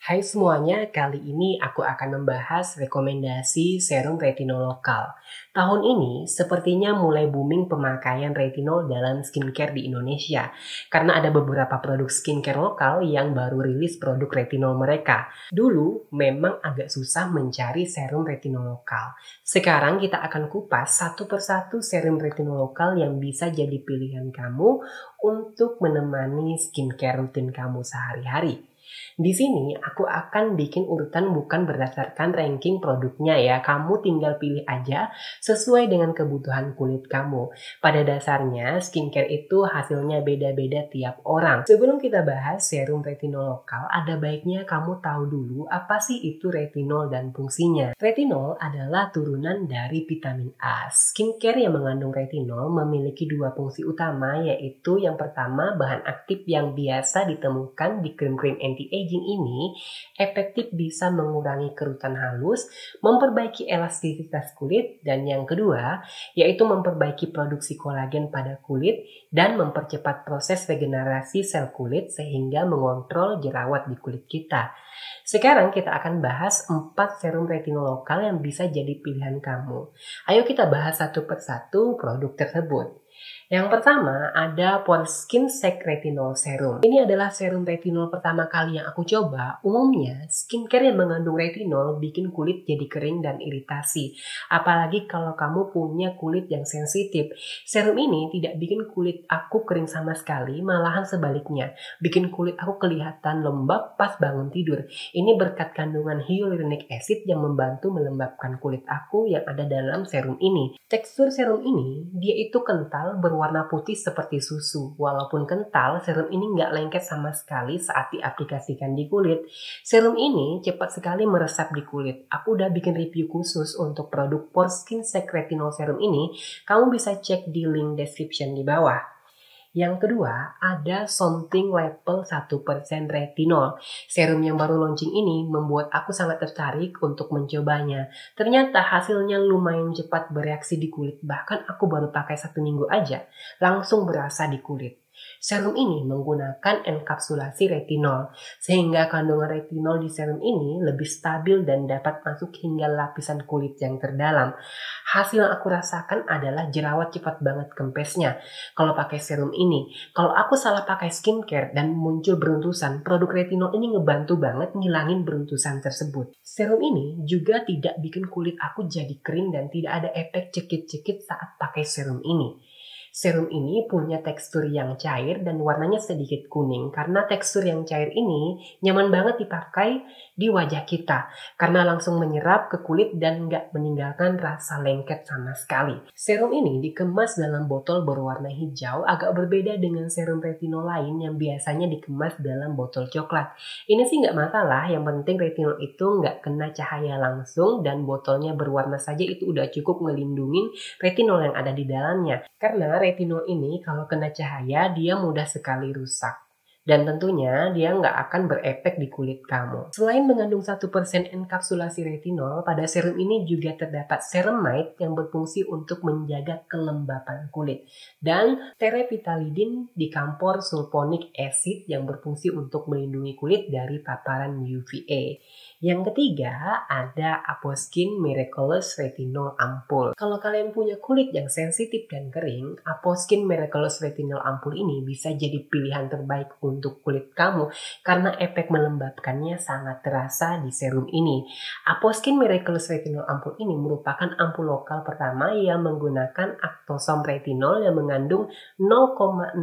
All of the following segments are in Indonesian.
Hai semuanya, kali ini aku akan membahas rekomendasi serum retinol lokal. Tahun ini sepertinya mulai booming pemakaian retinol dalam skincare di Indonesia. Karena ada beberapa produk skincare lokal yang baru rilis produk retinol mereka. Dulu memang agak susah mencari serum retinol lokal. Sekarang kita akan kupas satu persatu serum retinol lokal yang bisa jadi pilihan kamu untuk menemani skincare rutin kamu sehari-hari. Di sini aku akan bikin urutan bukan berdasarkan ranking produknya ya. Kamu tinggal pilih aja sesuai dengan kebutuhan kulit kamu. Pada dasarnya skincare itu hasilnya beda-beda tiap orang. Sebelum kita bahas serum retinol lokal, ada baiknya kamu tahu dulu apa sih itu retinol dan fungsinya. Retinol adalah turunan dari vitamin A. Skincare yang mengandung retinol memiliki dua fungsi utama, yaitu yang pertama bahan aktif yang biasa ditemukan di krim-krim anti-aging ini efektif bisa mengurangi kerutan halus, memperbaiki elastisitas kulit, dan yang kedua yaitu memperbaiki produksi kolagen pada kulit dan mempercepat proses regenerasi sel kulit sehingga mengontrol jerawat di kulit kita. Sekarang kita akan bahas 4 serum retinol lokal yang bisa jadi pilihan kamu. Ayo kita bahas satu persatu produk tersebut. Yang pertama ada Poreskin Shake Retinol Serum. Ini adalah serum retinol pertama kali yang aku coba. Umumnya skincare yang mengandung retinol bikin kulit jadi kering dan iritasi. Apalagi kalau kamu punya kulit yang sensitif. Serum ini tidak bikin kulit aku kering sama sekali, malahan sebaliknya. Bikin kulit aku kelihatan lembab pas bangun tidur. Ini berkat kandungan hyaluronic acid yang membantu melembabkan kulit aku yang ada dalam serum ini. Tekstur serum ini dia itu kental, berwarna putih seperti susu. Walaupun kental, serum ini nggak lengket sama sekali saat diaplikasikan di kulit. Serum ini cepat sekali meresap di kulit. Aku udah bikin review khusus untuk produk Poreskin Shake Retinol Serum ini. Kamu bisa cek di link description di bawah. Yang kedua, ada Something Level 1% Retinol. Serum yang baru launching ini membuat aku sangat tertarik untuk mencobanya. Ternyata hasilnya lumayan cepat bereaksi di kulit. Bahkan aku baru pakai 1 minggu aja, langsung berasa di kulit. Serum ini menggunakan enkapsulasi retinol, sehingga kandungan retinol di serum ini lebih stabil dan dapat masuk hingga lapisan kulit yang terdalam. Hasil yang aku rasakan adalah jerawat cepat banget kempesnya kalau pakai serum ini. Kalau aku salah pakai skincare dan muncul beruntusan, produk retinol ini ngebantu banget ngilangin beruntusan tersebut. Serum ini juga tidak bikin kulit aku jadi kering dan tidak ada efek cekit-cekit saat pakai serum ini. Serum ini punya tekstur yang cair dan warnanya sedikit kuning. Karena tekstur yang cair ini nyaman banget dipakai di wajah kita. Karena langsung menyerap ke kulit dan nggak meninggalkan rasa lengket sama sekali. Serum ini dikemas dalam botol berwarna hijau, agak berbeda dengan serum retinol lain yang biasanya dikemas dalam botol coklat. Ini sih nggak masalah, yang penting retinol itu nggak kena cahaya langsung dan botolnya berwarna saja itu udah cukup ngelindungin retinol yang ada di dalamnya. Karena retinol ini kalau kena cahaya dia mudah sekali rusak. Dan tentunya dia nggak akan berefek di kulit kamu. Selain mengandung 1% enkapsulasi retinol, pada serum ini juga terdapat ceramide yang berfungsi untuk menjaga kelembapan kulit. Dan terephthalidin dikampor sulfonic acid yang berfungsi untuk melindungi kulit dari paparan UVA. Yang ketiga ada Aposkin Miraculous Retinol Ampul. Kalau kalian punya kulit yang sensitif dan kering, Aposkin Miraculous Retinol Ampul ini bisa jadi pilihan terbaik untuk kulit kamu karena efek melembabkannya sangat terasa di serum ini. Aposkin Miraculous Retinol Ampul ini merupakan ampul lokal pertama yang menggunakan Actosom retinol yang mengandung 0,09%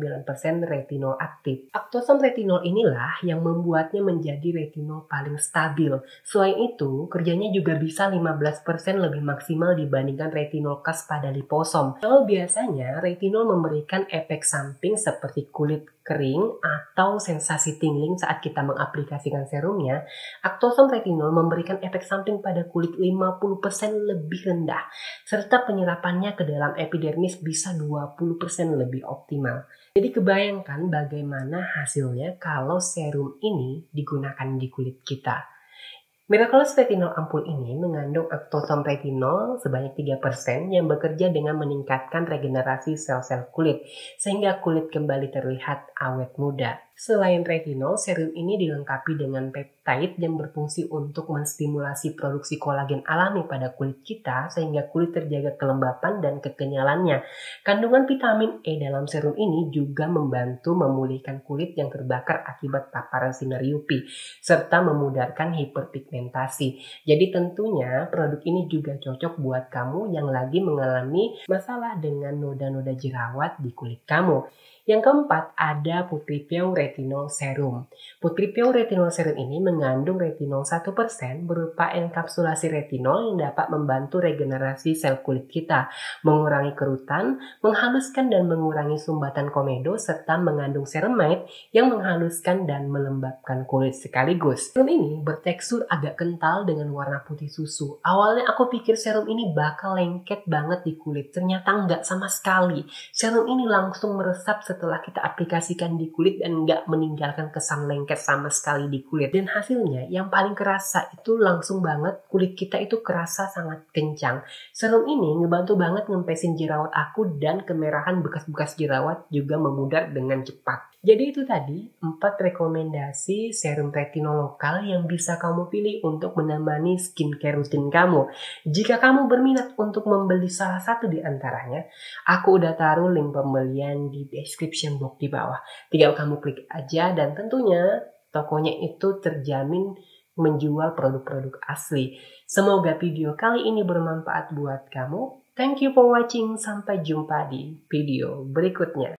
retinol aktif. Actosom retinol inilah yang membuatnya menjadi retinol paling stabil. Selain itu, kerjanya juga bisa 15% lebih maksimal dibandingkan retinol khas pada liposom. Kalau biasanya retinol memberikan efek samping seperti kulit kering atau sensasi tingling saat kita mengaplikasikan serumnya, Actosom retinol memberikan efek samping pada kulit 50% lebih rendah, serta penyerapannya ke dalam epidermis bisa 20% lebih optimal. Jadi kebayangkan bagaimana hasilnya kalau serum ini digunakan di kulit kita. Miraculous Retinol Ampul ini mengandung Actosom retinol sebanyak 3% yang bekerja dengan meningkatkan regenerasi sel-sel kulit, sehingga kulit kembali terlihat awet muda. Selain retinol, serum ini dilengkapi dengan peptide yang berfungsi untuk menstimulasi produksi kolagen alami pada kulit kita sehingga kulit terjaga kelembapan dan kekenyalannya. Kandungan vitamin E dalam serum ini juga membantu memulihkan kulit yang terbakar akibat paparan sinar UV serta memudarkan hiperpigmentasi. Jadi tentunya produk ini juga cocok buat kamu yang lagi mengalami masalah dengan noda-noda jerawat di kulit kamu. Yang keempat, ada Putripeo Retinol Serum. Putripeo Retinol Serum ini mengandung retinol 1% berupa enkapsulasi retinol yang dapat membantu regenerasi sel kulit kita, mengurangi kerutan, menghaluskan dan mengurangi sumbatan komedo, serta mengandung ceramide yang menghaluskan dan melembabkan kulit sekaligus. Serum ini bertekstur agak kental dengan warna putih susu. Awalnya aku pikir serum ini bakal lengket banget di kulit, ternyata enggak sama sekali. Serum ini langsung meresap setelah kita aplikasikan di kulit dan nggak meninggalkan kesan lengket sama sekali di kulit. Dan hasilnya yang paling kerasa itu langsung banget, kulit kita itu kerasa sangat kencang. Serum ini ngebantu banget ngempesin jerawat aku dan kemerahan bekas-bekas jerawat juga memudar dengan cepat. Jadi itu tadi 4 rekomendasi serum retinol lokal yang bisa kamu pilih untuk menemani skincare rutin kamu. Jika kamu berminat untuk membeli salah satu di antaranya, aku udah taruh link pembelian di description box di bawah. Tinggal kamu klik aja dan tentunya tokonya itu terjamin menjual produk-produk asli. Semoga video kali ini bermanfaat buat kamu. Thank you for watching. Sampai jumpa di video berikutnya.